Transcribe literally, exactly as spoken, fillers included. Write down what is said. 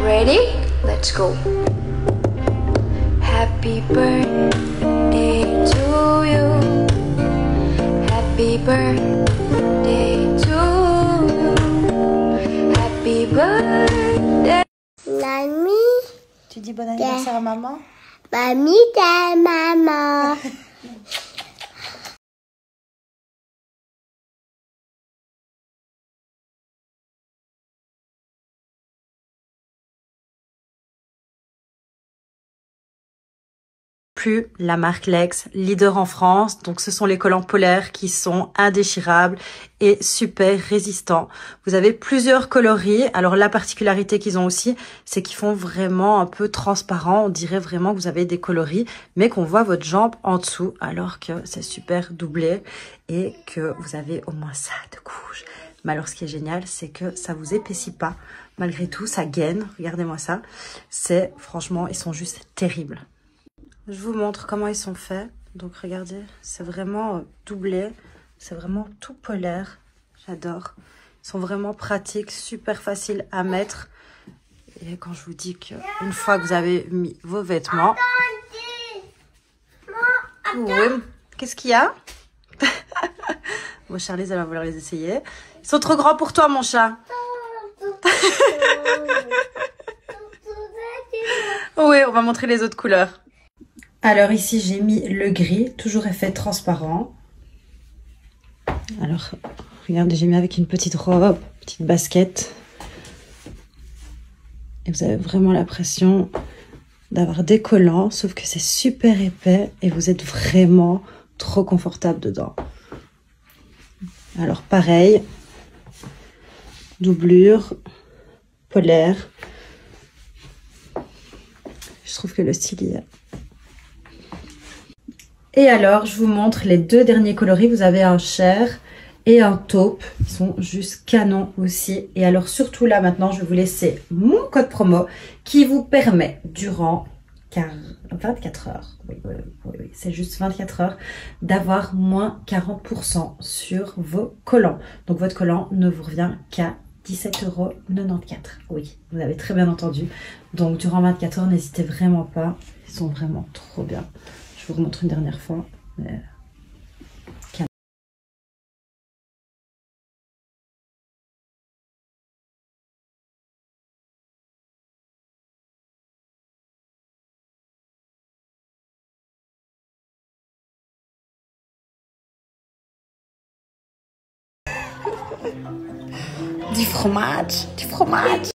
Ready? Let's go. Happy birthday to you. Happy birthday to you. Happy birthday. Mamie. Tu dis bon anniversaire à maman? Mamie, t'es maman. Plus la marque Lex, leader en France. Donc ce sont les collants polaires qui sont indéchirables et super résistants. Vous avez plusieurs coloris. Alors la particularité qu'ils ont aussi, c'est qu'ils font vraiment un peu transparent. On dirait vraiment que vous avez des coloris, mais qu'on voit votre jambe en dessous, alors que c'est super doublé et que vous avez au moins ça de couche. Mais alors ce qui est génial, c'est que ça vous épaissit pas. Malgré tout, ça gaine. Regardez-moi ça. C'est franchement, ils sont juste terribles. Je vous montre comment ils sont faits. Donc regardez, c'est vraiment doublé. C'est vraiment tout polaire. J'adore. Ils sont vraiment pratiques, super faciles à mettre. Et quand je vous dis qu'une fois que vous avez mis vos vêtements... Oui. Qu'est-ce qu'il y a? Bon, Charlize, elle va vouloir les essayer. Ils sont trop grands pour toi, mon chat. Oui, on va montrer les autres couleurs. Alors ici, j'ai mis le gris, toujours effet transparent. Alors, regardez, j'ai mis avec une petite robe, petite basket. Et vous avez vraiment l'impression d'avoir des collants, sauf que c'est super épais et vous êtes vraiment trop confortable dedans. Alors pareil, doublure, polaire. Je trouve que le style y est. Et alors, je vous montre les deux derniers coloris. Vous avez un chair et un taupe. Ils sont juste canons aussi. Et alors, surtout là, maintenant, je vais vous laisser mon code promo qui vous permet, durant vingt-quatre heures, oui, oui, oui, oui, c'est juste vingt-quatre heures, d'avoir moins quarante pour cent sur vos collants. Donc, votre collant ne vous revient qu'à dix-sept euros quatre-vingt-quatorze. Oui, vous avez très bien entendu. Donc, durant vingt-quatre heures, n'hésitez vraiment pas. Ils sont vraiment trop bien. Je vous remontre une dernière fois. Mais... Du fromage, du fromage.